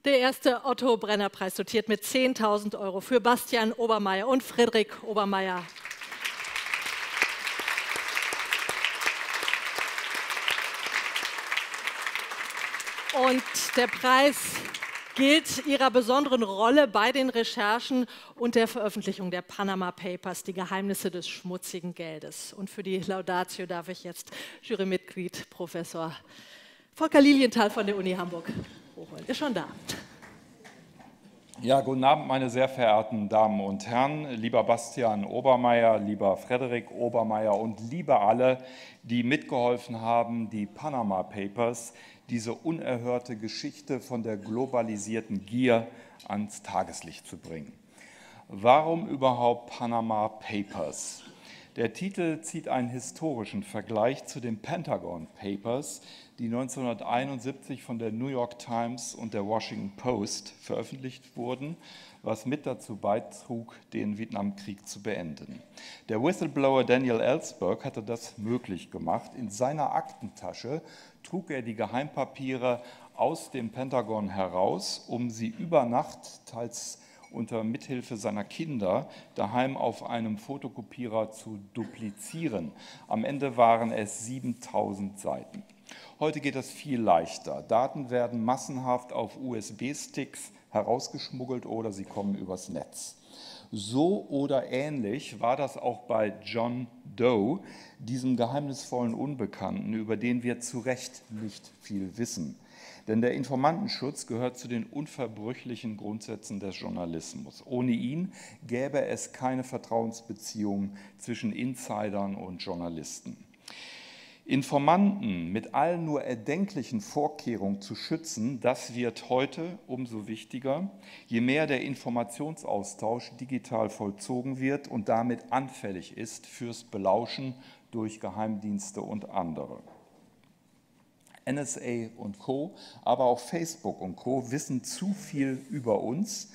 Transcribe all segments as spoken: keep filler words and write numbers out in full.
Der erste Otto-Brenner-Preis dotiert mit zehntausend Euro für Bastian Obermeier und Frederik Obermeier. Und der Preis gilt ihrer besonderen Rolle bei den Recherchen und der Veröffentlichung der Panama Papers, die Geheimnisse des schmutzigen Geldes. Und für die Laudatio darf ich jetzt Jurymitglied Professor Volker Lilienthal von der Uni Hamburg hochholen. Ist schon da. Ja, guten Abend, meine sehr verehrten Damen und Herren, lieber Bastian Obermeier, lieber Frederik Obermeier und liebe alle, die mitgeholfen haben, die Panama Papers, diese unerhörte Geschichte von der globalisierten Gier ans Tageslicht zu bringen. Warum überhaupt Panama Papers? Der Titel zieht einen historischen Vergleich zu den Pentagon Papers, die neunzehnhunderteinundsiebzig von der New York Times und der Washington Post veröffentlicht wurden, was mit dazu beitrug, den Vietnamkrieg zu beenden. Der Whistleblower Daniel Ellsberg hatte das möglich gemacht. In seiner Aktentasche trug er die Geheimpapiere aus dem Pentagon heraus, um sie über Nacht, teils unter Mithilfe seiner Kinder, daheim auf einem Fotokopierer zu duplizieren. Am Ende waren es siebentausend Seiten. Heute geht das viel leichter. Daten werden massenhaft auf U S B-Sticks herausgeschmuggelt oder sie kommen übers Netz. So oder ähnlich war das auch bei John Doe, diesem geheimnisvollen Unbekannten, über den wir zu Recht nicht viel wissen. Denn der Informantenschutz gehört zu den unverbrüchlichen Grundsätzen des Journalismus. Ohne ihn gäbe es keine Vertrauensbeziehung zwischen Insidern und Journalisten. Informanten mit allen nur erdenklichen Vorkehrungen zu schützen, das wird heute umso wichtiger, je mehr der Informationsaustausch digital vollzogen wird und damit anfällig ist fürs Belauschen durch Geheimdienste und andere. N S A und Co., aber auch Facebook und Co. wissen zu viel über uns,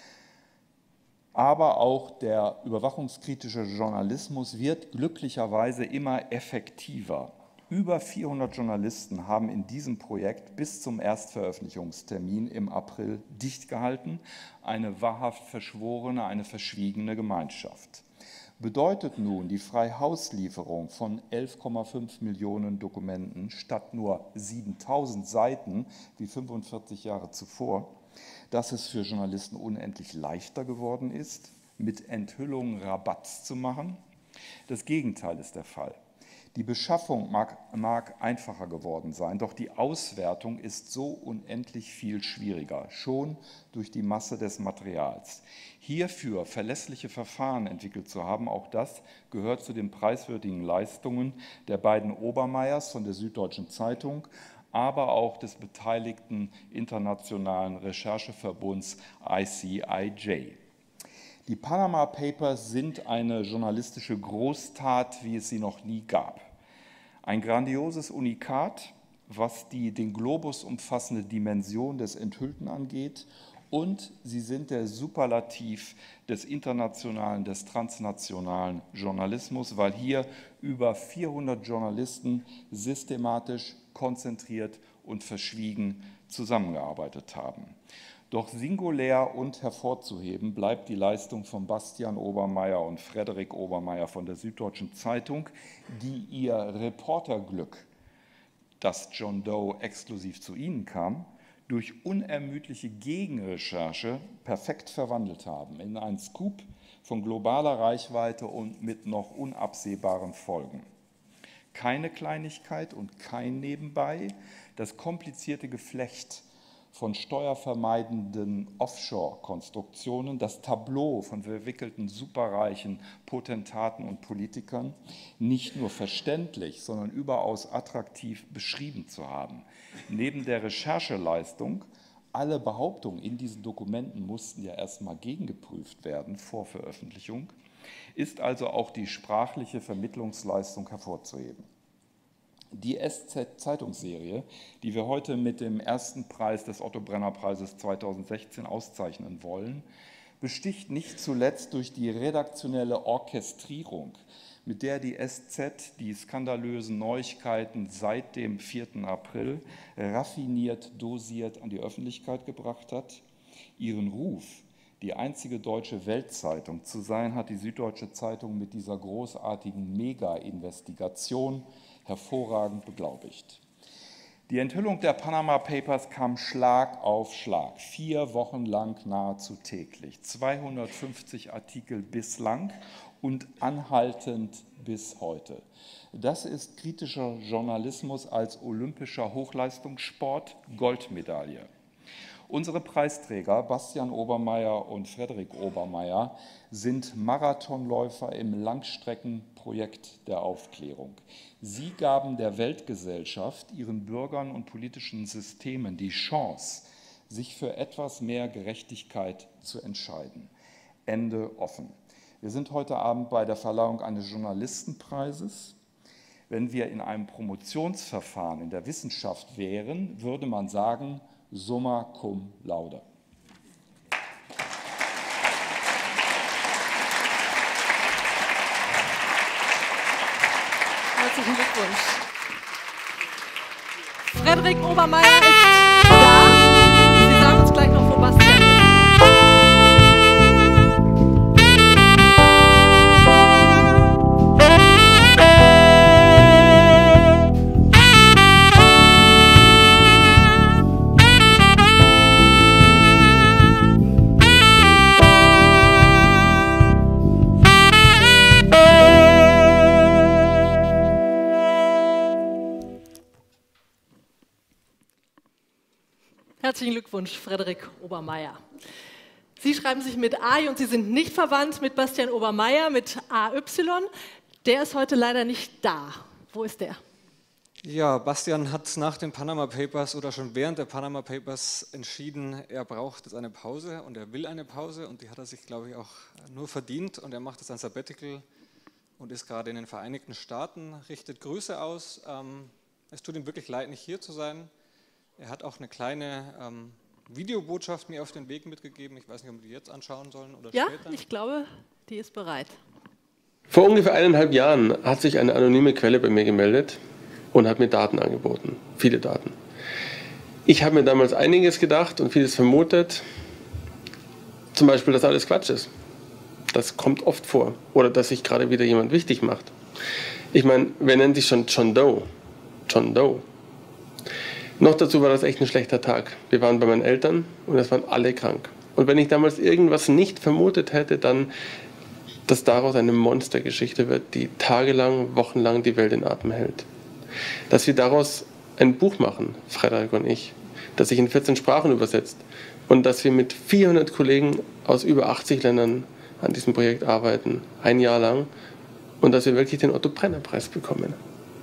aber auch der überwachungskritische Journalismus wird glücklicherweise immer effektiver. Über vierhundert Journalisten haben in diesem Projekt bis zum Erstveröffentlichungstermin im April dicht gehalten, eine wahrhaft verschworene, eine verschwiegene Gemeinschaft. Bedeutet nun die Freihauslieferung von elf Komma fünf Millionen Dokumenten statt nur siebentausend Seiten wie fünfundvierzig Jahre zuvor, dass es für Journalisten unendlich leichter geworden ist, mit Enthüllungen Rabatt zu machen? Das Gegenteil ist der Fall. Die Beschaffung mag, mag einfacher geworden sein, doch die Auswertung ist so unendlich viel schwieriger, schon durch die Masse des Materials. Hierfür verlässliche Verfahren entwickelt zu haben, auch das gehört zu den preiswürdigen Leistungen der beiden Obermeiers von der Süddeutschen Zeitung, aber auch des beteiligten internationalen Rechercheverbunds I C I J. Die Panama Papers sind eine journalistische Großtat, wie es sie noch nie gab. Ein grandioses Unikat, was die den Globus umfassende Dimension des Enthüllten angeht, und sie sind der Superlativ des internationalen, des transnationalen Journalismus, weil hier über vierhundert Journalisten systematisch, konzentriert und verschwiegen zusammengearbeitet haben. Doch singulär und hervorzuheben bleibt die Leistung von Bastian Obermeier und Frederik Obermeier von der Süddeutschen Zeitung, die ihr Reporterglück, das John Doe exklusiv zu ihnen kam, durch unermüdliche Gegenrecherche perfekt verwandelt haben in einen Scoop von globaler Reichweite und mit noch unabsehbaren Folgen. Keine Kleinigkeit und kein Nebenbei, das komplizierte Geflecht von steuervermeidenden Offshore-Konstruktionen, das Tableau von verwickelten Superreichen, Potentaten und Politikern nicht nur verständlich, sondern überaus attraktiv beschrieben zu haben. Neben der Rechercheleistung, alle Behauptungen in diesen Dokumenten mussten ja erstmal gegengeprüft werden vor Veröffentlichung, ist also auch die sprachliche Vermittlungsleistung hervorzuheben. Die S Z-Zeitungsserie, die wir heute mit dem ersten Preis des Otto-Brenner-Preises zweitausendsechzehn auszeichnen wollen, besticht nicht zuletzt durch die redaktionelle Orchestrierung mit der die S Z die skandalösen Neuigkeiten seit dem vierten April raffiniert dosiert an die Öffentlichkeit gebracht hat. Ihren Ruf, die einzige deutsche Weltzeitung zu sein, hat die Süddeutsche Zeitung mit dieser großartigen Mega-Investigation hervorragend beglaubigt. Die Enthüllung der Panama Papers kam Schlag auf Schlag, vier Wochen lang nahezu täglich, zweihundertfünfzig Artikel bislang und anhaltend bis heute. Das ist kritischer Journalismus als olympischer Hochleistungssport, Goldmedaille. Unsere Preisträger Bastian Obermeier und Frederik Obermeier sind Marathonläufer im Langstreckenprojekt der Aufklärung. Sie gaben der Weltgesellschaft, ihren Bürgern und politischen Systemen die Chance, sich für etwas mehr Gerechtigkeit zu entscheiden. Ende offen. Wir sind heute Abend bei der Verleihung eines Journalistenpreises. Wenn wir in einem Promotionsverfahren in der Wissenschaft wären, würde man sagen, summa cum laude. Herzlichen Glückwunsch. Frederik Obermeier ist da. Sie sagen uns gleich noch, wo Bastian ist. Herzlichen Glückwunsch, Frederik Obermeier. Sie schreiben sich mit A I und Sie sind nicht verwandt mit Bastian Obermeier, mit A Y. Der ist heute leider nicht da. Wo ist der? Ja, Bastian hat nach den Panama Papers oder schon während der Panama Papers entschieden, er braucht jetzt eine Pause und er will eine Pause und die hat er sich, glaube ich, auch nur verdient und er macht jetzt ein Sabbatical und ist gerade in den Vereinigten Staaten, richtet Grüße aus. Ähm, es tut ihm wirklich leid, nicht hier zu sein. Er hat auch eine kleine ähm, Videobotschaft mir auf den Weg mitgegeben. Ich weiß nicht, ob wir die jetzt anschauen sollen oder ja, später. Ja, ich glaube, die ist bereit. Vor ungefähr eineinhalb Jahren hat sich eine anonyme Quelle bei mir gemeldet und hat mir Daten angeboten, viele Daten. Ich habe mir damals einiges gedacht und vieles vermutet, zum Beispiel, dass alles Quatsch ist. Das kommt oft vor. Oder dass sich gerade wieder jemand wichtig macht. Ich meine, wer nennt sich schon John Doe? John Doe. Noch dazu war das echt ein schlechter Tag. Wir waren bei meinen Eltern und es waren alle krank. Und wenn ich damals irgendwas nicht vermutet hätte, dann, dass daraus eine Monstergeschichte wird, die tagelang, wochenlang die Welt in Atem hält. Dass wir daraus ein Buch machen, Frederik und ich, das sich in vierzehn Sprachen übersetzt und dass wir mit vierhundert Kollegen aus über achtzig Ländern an diesem Projekt arbeiten, ein Jahr lang, und dass wir wirklich den Otto-Brenner-Preis bekommen.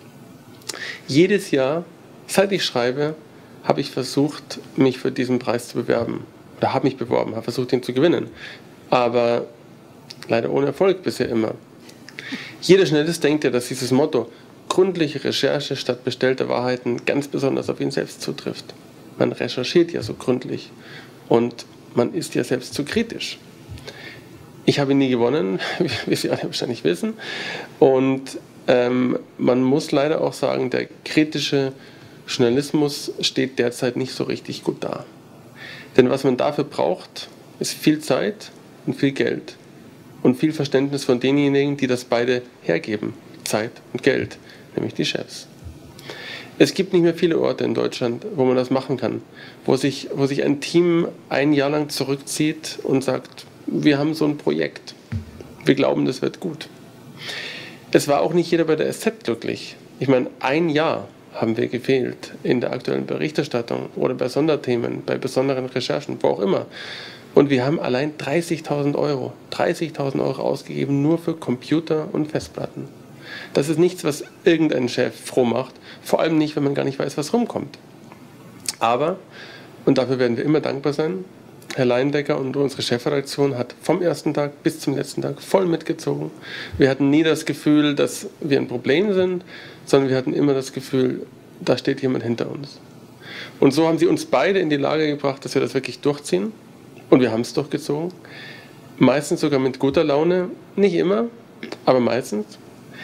Jedes Jahr, seit ich schreibe, habe ich versucht, mich für diesen Preis zu bewerben. Oder habe mich beworben, habe versucht, ihn zu gewinnen. Aber leider ohne Erfolg bisher immer. Jeder Journalist denkt ja, dass dieses Motto gründliche Recherche statt bestellter Wahrheiten ganz besonders auf ihn selbst zutrifft. Man recherchiert ja so gründlich und man ist ja selbst zu kritisch. Ich habe ihn nie gewonnen, wie Sie alle wahrscheinlich wissen. Und ähm, man muss leider auch sagen, der kritische Journalismus steht derzeit nicht so richtig gut da. Denn was man dafür braucht, ist viel Zeit und viel Geld. Und viel Verständnis von denjenigen, die das beide hergeben, Zeit und Geld, nämlich die Chefs. Es gibt nicht mehr viele Orte in Deutschland, wo man das machen kann, wo sich, wo sich ein Team ein Jahr lang zurückzieht und sagt, wir haben so ein Projekt, wir glauben, das wird gut. Es war auch nicht jeder bei der S Z glücklich. Ich meine, ein Jahr haben wir gefehlt in der aktuellen Berichterstattung oder bei Sonderthemen, bei besonderen Recherchen, wo auch immer. Und wir haben allein dreißigtausend Euro, dreißigtausend Euro ausgegeben, nur für Computer und Festplatten. Das ist nichts, was irgendein Chef froh macht, vor allem nicht, wenn man gar nicht weiß, was rumkommt. Aber, und dafür werden wir immer dankbar sein, Herr Leindecker und unsere Chefredaktion hat vom ersten Tag bis zum letzten Tag voll mitgezogen. Wir hatten nie das Gefühl, dass wir ein Problem sind, sondern wir hatten immer das Gefühl, da steht jemand hinter uns. Und so haben sie uns beide in die Lage gebracht, dass wir das wirklich durchziehen. Und wir haben es durchgezogen. Meistens sogar mit guter Laune, nicht immer, aber meistens.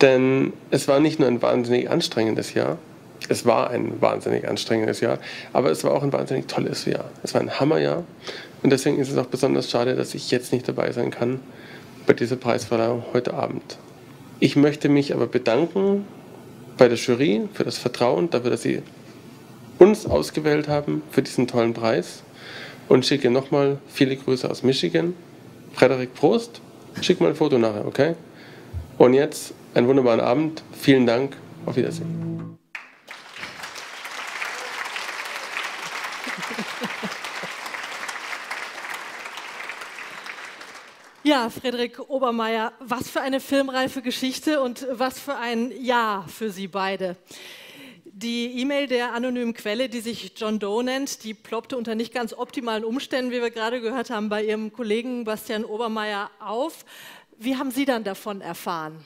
Denn es war nicht nur ein wahnsinnig anstrengendes Jahr, es war ein wahnsinnig anstrengendes Jahr, aber es war auch ein wahnsinnig tolles Jahr. Es war ein Hammerjahr und deswegen ist es auch besonders schade, dass ich jetzt nicht dabei sein kann bei dieser Preisverleihung heute Abend. Ich möchte mich aber bedanken bei der Jury für das Vertrauen, dafür, dass sie uns ausgewählt haben für diesen tollen Preis und schicke nochmal viele Grüße aus Michigan. Frederik, Prost, schick mal ein Foto nachher, okay? Und jetzt einen wunderbaren Abend, vielen Dank, auf Wiedersehen. Ja, Frederik Obermeier, was für eine filmreife Geschichte und was für ein Jahr für Sie beide. Die E-Mail der anonymen Quelle, die sich John Doe nennt, die ploppte unter nicht ganz optimalen Umständen, wie wir gerade gehört haben, bei Ihrem Kollegen Bastian Obermeier auf. Wie haben Sie dann davon erfahren?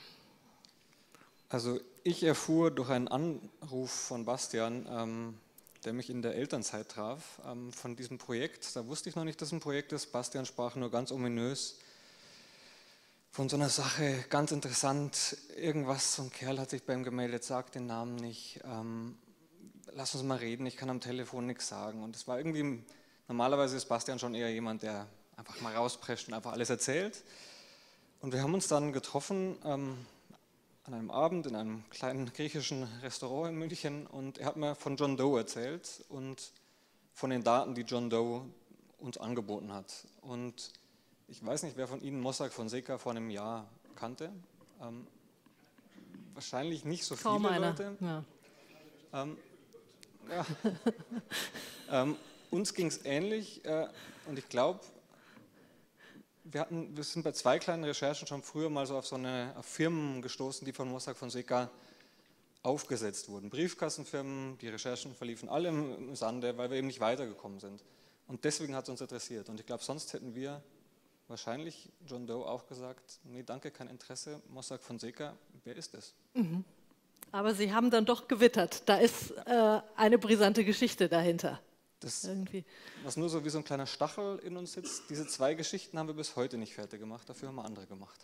Also ich erfuhr durch einen Anruf von Bastian, ähm, der mich in der Elternzeit traf, ähm, von diesem Projekt. Da wusste ich noch nicht, dass es ein Projekt ist. Bastian sprach nur ganz ominös von so einer Sache, ganz interessant, irgendwas, so ein Kerl hat sich bei ihm gemeldet, sagt den Namen nicht, ähm, lass uns mal reden, ich kann am Telefon nichts sagen. Und es war irgendwie, normalerweise ist Bastian schon eher jemand, der einfach mal rausprescht und einfach alles erzählt. Und wir haben uns dann getroffen ähm, an einem Abend in einem kleinen griechischen Restaurant in München und er hat mir von John Doe erzählt und von den Daten, die John Doe uns angeboten hat. Und ich weiß nicht, wer von Ihnen Mossack Fonseca vor einem Jahr kannte. Ähm, wahrscheinlich nicht so Kaum viele einer. Leute. Ja. Ähm, ja. ähm, uns ging es ähnlich äh, und ich glaube, wir, wir sind bei zwei kleinen Recherchen schon früher mal so auf so eine auf Firmen gestoßen, die von Mossack Fonseca aufgesetzt wurden. Briefkastenfirmen, die Recherchen verliefen alle im Sande, weil wir eben nicht weitergekommen sind. Und deswegen hat es uns interessiert. Und ich glaube, sonst hätten wir wahrscheinlich John Doe auch gesagt, nee, danke, kein Interesse, Mossack Fonseca, wer ist es? Mhm. Aber Sie haben dann doch gewittert. Da ist äh, eine brisante Geschichte dahinter. Das, Irgendwie. Was nur so wie so ein kleiner Stachel in uns sitzt, diese zwei Geschichten haben wir bis heute nicht fertig gemacht, dafür haben wir andere gemacht.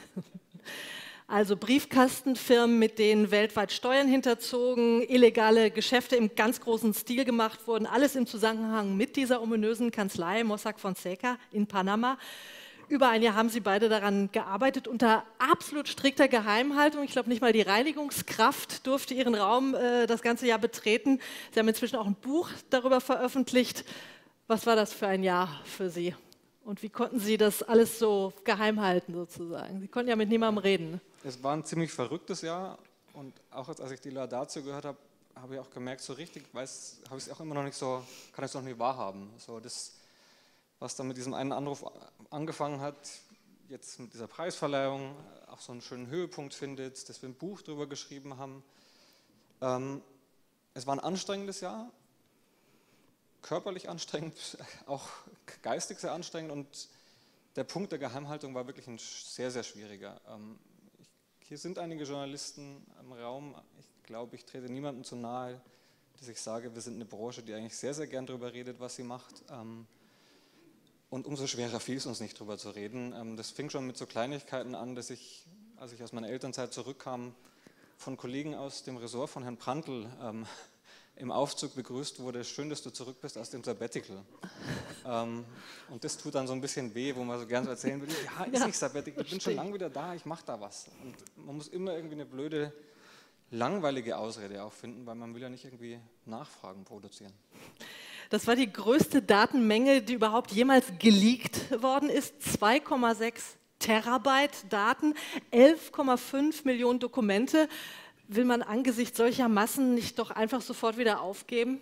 Also Briefkastenfirmen, mit denen weltweit Steuern hinterzogen, illegale Geschäfte im ganz großen Stil gemacht wurden, alles im Zusammenhang mit dieser ominösen Kanzlei Mossack Fonseca in Panama. Über ein Jahr haben Sie beide daran gearbeitet, unter absolut strikter Geheimhaltung. Ich glaube, nicht mal die Reinigungskraft durfte Ihren Raum äh, das ganze Jahr betreten. Sie haben inzwischen auch ein Buch darüber veröffentlicht. Was war das für ein Jahr für Sie? Und wie konnten Sie das alles so geheim halten sozusagen? Sie konnten ja mit niemandem reden. Es war ein ziemlich verrücktes Jahr und auch als ich die Laudatio gehört habe, habe ich auch gemerkt, so richtig weiß, habe ich es auch immer noch nicht so, kann ich es noch nicht wahrhaben. So das, was dann mit diesem einen Anruf angefangen hat, jetzt mit dieser Preisverleihung auch so einen schönen Höhepunkt findet, dass wir ein Buch darüber geschrieben haben. Ähm, es war ein anstrengendes Jahr, körperlich anstrengend, auch geistig sehr anstrengend und der Punkt der Geheimhaltung war wirklich ein sehr, sehr schwieriger. Ähm, ich, hier sind einige Journalisten im Raum, ich glaube, ich trete niemandem zu nahe, dass ich sage, wir sind eine Branche, die eigentlich sehr, sehr gern darüber redet, was sie macht. Ähm, Und umso schwerer fiel es uns nicht, darüber zu reden. Das fing schon mit so Kleinigkeiten an, dass ich, als ich aus meiner Elternzeit zurückkam, von Kollegen aus dem Ressort von Herrn Prantl ähm, im Aufzug begrüßt wurde, schön, dass du zurück bist aus dem Sabbatical. ähm, und das tut dann so ein bisschen weh, wo man so gerne so erzählen würde, ja, ist Ja, nicht Sabbatical, ich bin schon lange wieder da, ich mache da was. Und man muss immer irgendwie eine blöde, langweilige Ausrede auch finden, weil man will ja nicht irgendwie Nachfragen produzieren. Das war die größte Datenmenge, die überhaupt jemals geleakt worden ist. zwei Komma sechs Terabyte Daten, elf Komma fünf Millionen Dokumente. Will man angesichts solcher Massen nicht doch einfach sofort wieder aufgeben?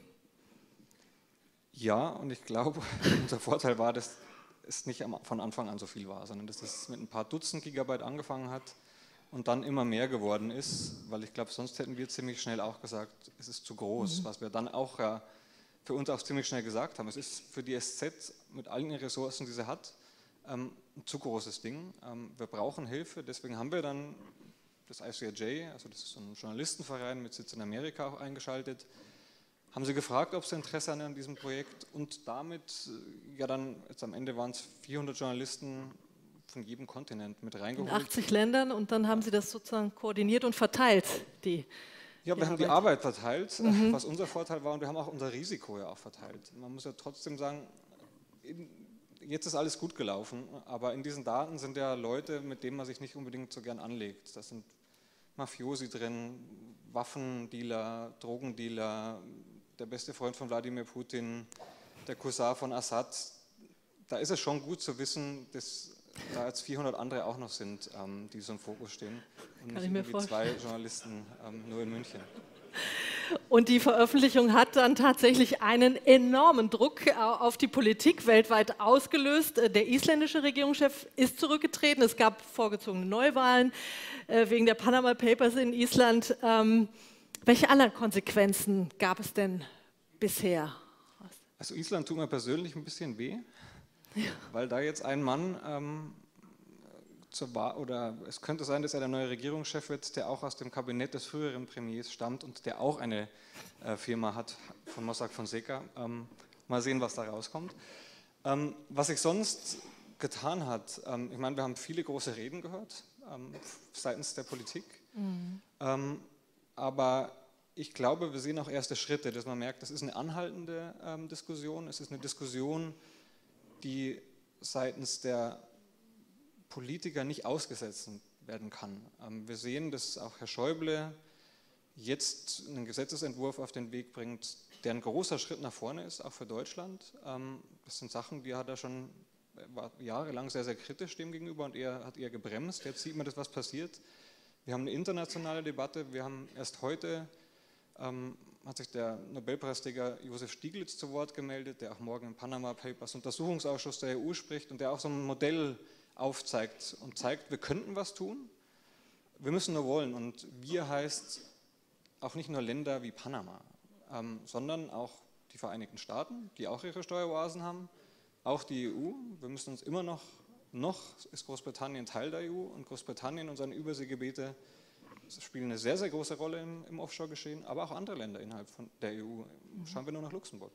Ja, und ich glaube, unser Vorteil war, dass es nicht von Anfang an so viel war, sondern dass es mit ein paar Dutzend Gigabyte angefangen hat und dann immer mehr geworden ist, weil ich glaube, sonst hätten wir ziemlich schnell auch gesagt, es ist zu groß, mhm. was wir dann auch ja, für uns auch ziemlich schnell gesagt haben. Es ist für die S Z mit allen den Ressourcen, die sie hat, ähm, ein zu großes Ding. Ähm, wir brauchen Hilfe, deswegen haben wir dann das I C R J, also das ist so ein Journalistenverein mit Sitz in Amerika auch eingeschaltet, haben sie gefragt, ob sie Interesse haben an diesem Projekt und damit, ja dann, jetzt am Ende waren es vierhundert Journalisten, von jedem Kontinent mit In reingeholt. achtzig Ländern und dann haben Sie das sozusagen koordiniert und verteilt, die Ja, wir die haben Arbeit. die Arbeit verteilt, Mhm. was unser Vorteil war, und wir haben auch unser Risiko ja auch verteilt. Man muss ja trotzdem sagen, in, jetzt ist alles gut gelaufen, aber in diesen Daten sind ja Leute, mit denen man sich nicht unbedingt so gern anlegt. Das sind Mafiosi drin, Waffendealer, Drogendealer, der beste Freund von Wladimir Putin, der Cousin von Assad. Da ist es schon gut zu wissen, dass da jetzt vierhundert andere auch noch sind, ähm, die so im Fokus stehen. Und Kann nicht ich mir irgendwie zwei vorstellen. Journalisten ähm, nur in München. Und die Veröffentlichung hat dann tatsächlich einen enormen Druck auf die Politik weltweit ausgelöst. Der isländische Regierungschef ist zurückgetreten. Es gab vorgezogene Neuwahlen äh, wegen der Panama Papers in Island. Ähm, welche anderen Konsequenzen gab es denn bisher? Also Island tut mir persönlich ein bisschen weh, ja. weil da jetzt ein Mann ähm, zur Wahl, oder es könnte sein, dass er der neue Regierungschef wird, der auch aus dem Kabinett des früheren Premiers stammt und der auch eine äh, Firma hat von Mossack Fonseca. Ähm, mal sehen, was da rauskommt. Ähm, was sich sonst getan hat, ähm, ich meine, wir haben viele große Reden gehört ähm, seitens der Politik, mhm. ähm, aber ich glaube, wir sehen auch erste Schritte, dass man merkt, das ist eine anhaltende ähm, Diskussion, es ist eine Diskussion, die seitens der Politiker nicht ausgesetzt werden kann. Ähm, wir sehen, dass auch Herr Schäuble jetzt einen Gesetzesentwurf auf den Weg bringt, der ein großer Schritt nach vorne ist, auch für Deutschland. Ähm, das sind Sachen, die hat er schon er war jahrelang sehr, sehr kritisch dem gegenüber und er hat eher gebremst. Jetzt sieht man, dass was passiert. Wir haben eine internationale Debatte. Wir haben erst heute ähm, hat sich der Nobelpreisträger Josef Stiglitz zu Wort gemeldet, der auch morgen im Panama Papers Untersuchungsausschuss der E U spricht und der auch so ein Modell aufzeigt und zeigt, wir könnten was tun, wir müssen nur wollen. Und wir heißt auch nicht nur Länder wie Panama, ähm, sondern auch die Vereinigten Staaten, die auch ihre Steueroasen haben, auch die E U. Wir müssen uns immer noch, noch ist Großbritannien Teil der E U und Großbritannien und seine Überseegebiete spielen eine sehr, sehr große Rolle im, im Offshore-Geschehen, aber auch andere Länder innerhalb von der E U. Schauen wir nur nach Luxemburg.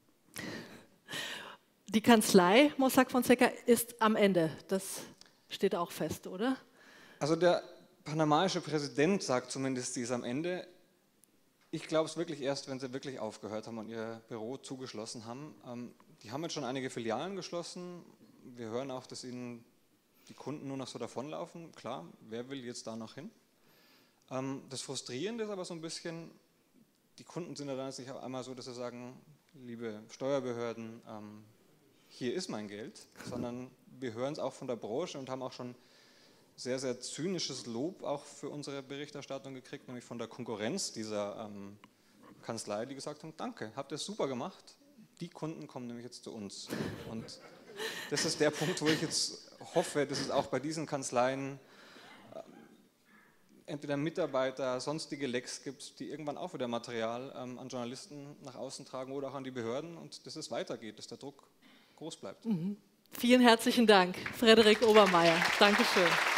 Die Kanzlei Mossack Fonseca ist am Ende, das steht auch fest, oder? Also der panamaische Präsident sagt zumindest, sie ist am Ende. Ich glaube es wirklich erst, wenn sie wirklich aufgehört haben und ihr Büro zugeschlossen haben. Ähm, die haben jetzt schon einige Filialen geschlossen. Wir hören auch, dass ihnen die Kunden nur noch so davonlaufen. Klar, wer will jetzt da noch hin? Ähm, das Frustrierende ist aber so ein bisschen, die Kunden sind ja dann nicht auf einmal so, dass sie sagen, liebe Steuerbehörden, ähm, hier ist mein Geld, sondern wir hören es auch von der Branche und haben auch schon sehr, sehr zynisches Lob auch für unsere Berichterstattung gekriegt, nämlich von der Konkurrenz dieser ähm, Kanzlei, die gesagt haben, danke, habt ihr es super gemacht, die Kunden kommen nämlich jetzt zu uns. Und das ist der Punkt, wo ich jetzt hoffe, dass es auch bei diesen Kanzleien äh, entweder Mitarbeiter, sonstige Lecks gibt, die irgendwann auch wieder Material ähm, an Journalisten nach außen tragen oder auch an die Behörden und dass es weitergeht, dass der Druck groß bleibt. Mhm. Vielen herzlichen Dank, Frederik Obermeier. Dankeschön.